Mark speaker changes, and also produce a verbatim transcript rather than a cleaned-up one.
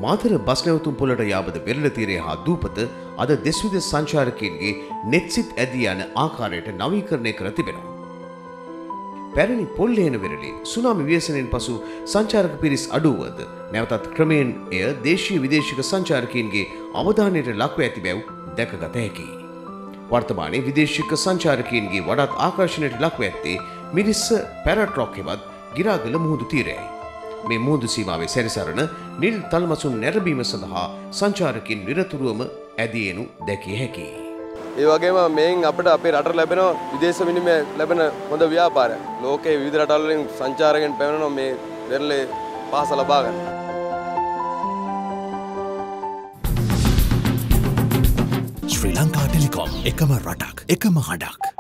Speaker 1: Matara bus නැවතුම් පොළට යාබද වෙරළ තීරය හා දූපත අද දෙස් විදෙස් සංචාරකයන්ගේ නෙත්සිත් ඇදී යන ආකාරයට නවීකරණය කර තිබෙනවා. පැරණි පොල්ලේන වෙරළේ සුනාමි ව්‍යසනයෙන් පසු සංචාරක පිරිස් අඩුවද නැවතත් ක්‍රමයෙන් එය දේශීය විදේශික සංචාරකයන්ගේ අවධානයට ලක්ව ඇති බැව් දැකගත හැකියි. වර්තමානයේ විදේශික සංචාරකයන්ගේ වඩාත් ආකර්ෂණයට ලක්ව ඇත්තේ මිරිස්ස පැරට් රොක් හෙවත් ගිරාගල මුහුදු තීරයයි. මේ මුහුදු සීමාවේ සැරිසරන නිල් තල්මසුන් නැරඹීම සඳහා සංචාරකින් නිරතුරුවම ඇදී එනු දැකිය හැකියි.
Speaker 2: ඒ වගේම මේන් අපිට අපේ රටට ලැබෙන විදේශ විනිමය ලැබෙන හොඳ ව්‍යාපාරයක්. ලෝකයේ විවිධ රටවල් වලින් සංචාරකයන් පැමිණෙනවා මේ වෙරළේ පාස ලබා ගන්න.
Speaker 3: ශ්‍රී ලංකා ටෙලිකොම් එකම රටක් එකම හඬක්.